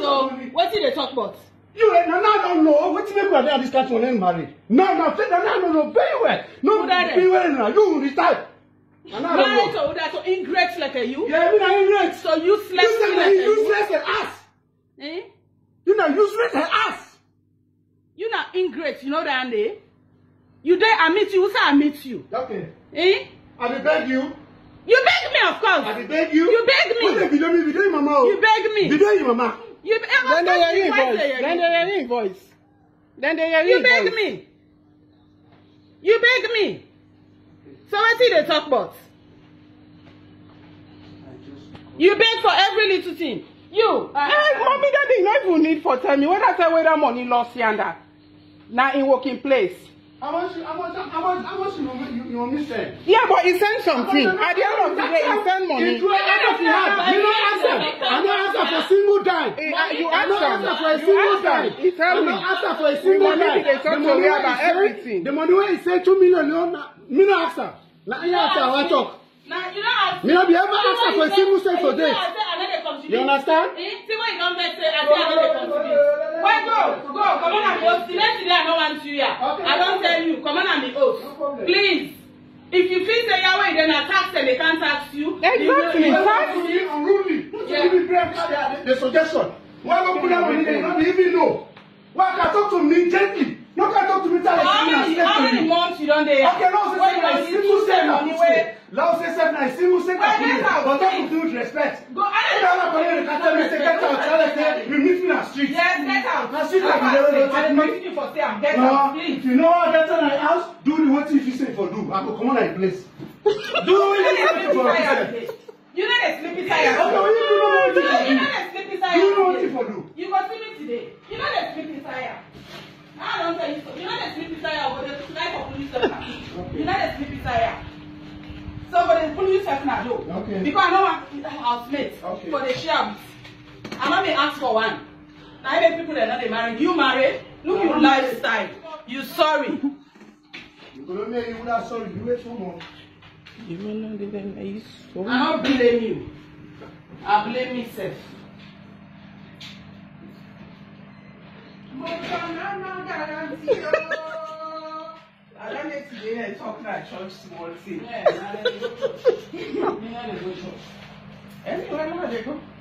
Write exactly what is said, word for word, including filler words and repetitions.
So what did they talk about? You now don't know what you make with this catch on them married. No, no, say that no, no, very well. No, very well now. You retire. Married to that so ingrate like a you? Yeah, we are ingrate. So useless. You like useless and ass. Eh? You know useless and ass. You not ingrate, you know that Andy? You there I meet you, who say I meet you? Okay. Eh? I will beg you. You beg me, of course. I will beg you. You beg me. What if you don't you mama? You beg me. You don't mama. You then they hear invoice. Then they hear invoice. Then they hear invoice. You beg me. You beg me. So what did they talk about? You beg for every little thing. You. Uh, hey, mommy, daddy, you not even need for tell me. When I say where that money lost yonder, now in working place. How much? How much? How much? How much you you want me send? Yeah, but he sent something. At the end of the day, he sent money. You don't answer. I don't answer for single dime. You I don't answer for a single dime. He tell me. I don't answer for a single dime. They talk to me about everything. The money where he say two million, me no answer. Now you answer. I talk. Now you know. Me no be ever answer for a single cent for this. You understand? See what you don't say. I say I don't contribute. Why go? Go. Come on and host. Today, today I don't want you here. I don't tell you. Come on and be host. Please. If you feel say Yahweh, then I tax them. They can't tax you. Exactly. Tax you unruly. The suggestion. Why don't put that money? They don't even know. Why can't talk to me gently? No can talk to me. How many how many months you don't there? Okay, now say seven. Single say money. Now say seven. Single say money. But talk to me with respect. Go. I don't know. You can tell me say get out. Tell say you meet me on street. Yes, get out. Na street like you never I'm waiting for them. Get out, please. If you know how get on my house, do the what if you say for do. I go come on like place. Do what you say for do. You know the sleepy tire. Okay, you know what you for do. You know the sleepy tire. You know what you for do. You go see me today. You know the sleepy tire. I don't tell you so. You know the sleepy tire, but the life of police officer. You know the sleepy tire. So, but the police officer now, though. Okay. Because I don't want housemates okay. for the share. I'm not being asked for one. Now, even people that are not married, you married. Look your lifestyle. You sorry. You go to me, you would have sorry. You wait for more. You may not even know so. I don't blame you. I blame myself. I don't need to be here talking at church small thing. Yeah, I don't go to church. Anyway, where do they go?